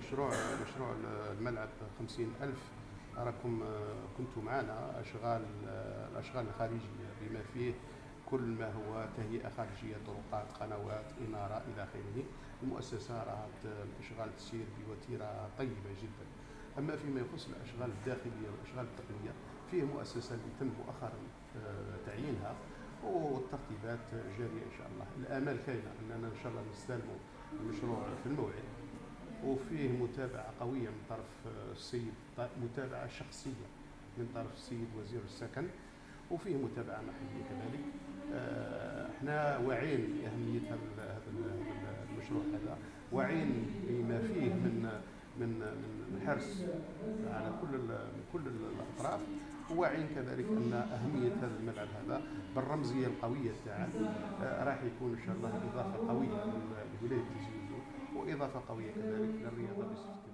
مشروع الملعب 50,000 راكم كنتوا معنا الأشغال الخارجية بما فيه كل ما هو تهيئة خارجية، طرقات، قنوات، إنارة إلى آخره. المؤسسة راها الأشغال تسير بوتيرة طيبة جدا. أما فيما يخص الأشغال الداخلية والأشغال التقنية فيه مؤسسة اللي تم مؤخرا تعيينها والترتيبات جارية إن شاء الله. الآمال كاينة أننا إن شاء الله نستلموا المشروع في الموعد، وفيه متابعة قوية من طرف السيد، متابعة شخصية من طرف السيد وزير السكن، وفيه متابعة محلية كذلك. احنا واعيين بأهمية هذا المشروع هذا، واعيين بما فيه من حرص على كل الأطراف، وواعيين كذلك أن أهمية هذا الملعب هذا بالرمزية القوية تاعه راح يكون إن شاء الله إضافة قوية لولاية تيزي وزو، وإضافة قوية كذلك للرياضة بصفة